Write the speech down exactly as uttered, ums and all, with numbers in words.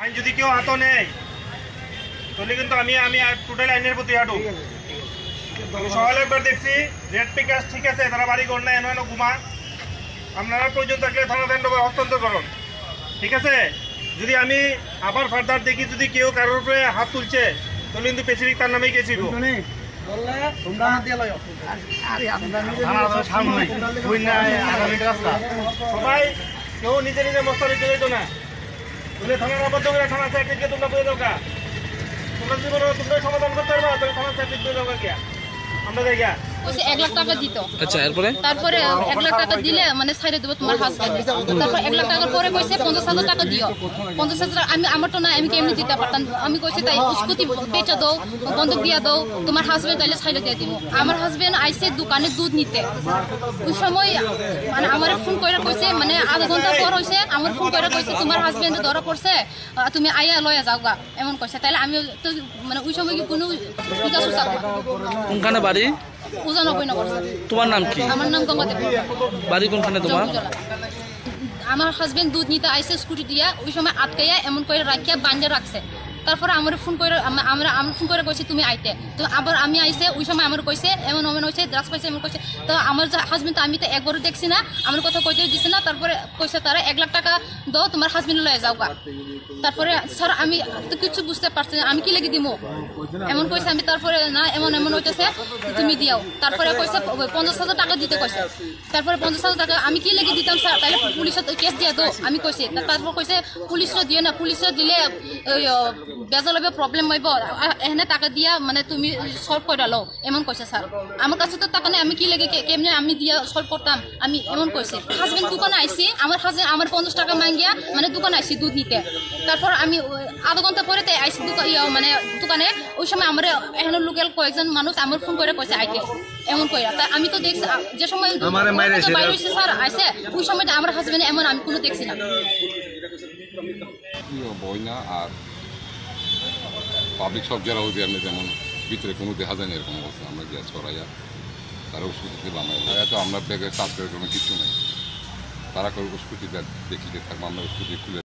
আইন যদি কেউ হাতও নেয় তাহলে কিন্তু আমি আমি টোটাল আইনের প্রতি হাঁটু। সকালে একবার দেখছি রেড পিকাস ঠিক আছে, তারা বাড়ি ঘর না এনো এনো ঘুমা, আপনারা প্রয়োজন থাকলে থানা দণ্ডকে হস্তান্তর করুন, ঠিক আছে। যদি আমি আবার ফার্দার দেখি যদি কেউ কারোর উপরে হাত তুলছে তাহলে কিন্তু স্পেসিফিক তার নামেই কেস দিব। সবাই কেউ নিজে নিজে মস্তা দিতে যেত না, তুমি থানার আবদ্ধ করে থানা সাইড তোমরা বলে দাও, তোমরা যদি বলো তোমরা সমাধান করতে পারবা তাহলে থানা সাইড বলে দাও কে আমরা যাই গা। এক লাখ টাকা দিত। আচ্ছা, এরপরে তারপরে এক লাখ টাকা দিলে মানে ছাইড়ে দেবো তোমার হাজবেন্ড। তারপর এক লাখ টাকার পরে কইছে পঞ্চাশ হাজার টাকা দিও। পঞ্চাশ হাজার আমি আমার তো না, আমি কেমনি দিতে পারতাম। আমি কইছি তাই স্কুটি বেচা দাও, বন্ধক দিয়া দাও, তোমার হাজবেন্ড তাইলে ছাইড়ে দিয়ে দিব। আমার হাজবেন্ড আইসে দোকানে দুধ নিতে, ওই সময় মানে আমার ফোন করে কইছে, মানে আধা ঘন্টা পর হয়েছে আমার ফোন করে কইছে তোমার হাজবেন্ড ধরা পড়ছে, তুমি আইয়া লয়া যাও গা, এমন কইছে। তাইলে আমি তো মানে ওই সময় কি কোনো বিকাশ কোনখানে বাড়ি? তোমার নাম কি? আমার নাম গঙ্গা দেব। বাড়ি কোনখানে তোমার? আমার হাজবেন্ড দুধ নিতে আইসে স্কুটি দিয়া, ওই সময় আটকাইয়া এমন করে রাখিয়া বান্ধে রাখছে। তারপরে আমার ফোন করে আমরা আমি ফোন করে কইছি তুমি আইতে, তো আবার আমি আইসে ওই সময় আমার কইছে এমন এমন হয়েছে, দ্রাস পাইছে এমন কইছে। তো আমার হাজবেন্ড তো আমি তো একবারও দেখছি না, আমার কথা কইতে দিছে না। তারপরে কইছে তারা এক লাখ টাকা দাও, তোমার হাজবেন্ড লয়ে যাও গা। তারপরে স্যার আমি তো কিছু বুঝতে পারছি না, আমি কি লেগে দিব এমন কইছে। আমি তারপরে না এমন এমন হইতেছে তুমি দিও। তারপরে কইছে পঞ্চাশ হাজার টাকা দিতে কইছে। তারপরে পঞ্চাশ হাজার টাকা আমি কি লেগে দিতাম স্যার, তাহলে পুলিশে কেস দিয়ে দো আমি কইছি। তারপর কইছে পুলিশরা দিয়ে না, পুলিশরা দিলে বেজাল হবে, প্রবলেম হইব, এখানে টাকা দিয়া মানে তুমি সলভ করে লো এমন কইছে স্যার। আমার কাছে তো টাকা নেই, আমি কি লেগে কেমনি আমি দিয়া সলভ করতাম, আমি এমন কইছে। হাজবেন্ড দোকানে আইসি, আমার হাজবেন্ড আমার পঞ্চাশ টাকা মাঙ্গিয়া মানে দোকানে আইসি দুধ নিতে। তারপর আমি আধা ঘন্টা পরে তাই আইসি মানে দোকানে, ওই সময় আমার এখানে লোকাল কয়েকজন মানুষ আমার ফোন করে কইছে আইতে এমন কইরা। তাই আমি তো দেখছি যে সময় বাইরে হয়েছে স্যার আইসে, ওই সময়টা আমার হাজবেন্ড এমন আমি কোনো দেখছি না। আর পাবলিক সব যারা ওদের আপনি যেমন ভিতরে কোনো দেখা যায় না এরকম অবস্থা, আমরা গ্যাস ছড়াইয়া তারা ওষুধ দিতে আমরা তো আমরা ব্যাগে কাজ করে কোনো কিছু নেই, তারা করে ওষুধ ব্যাগ দেখিতে থাকবো, আমরা ওষুধ খুলে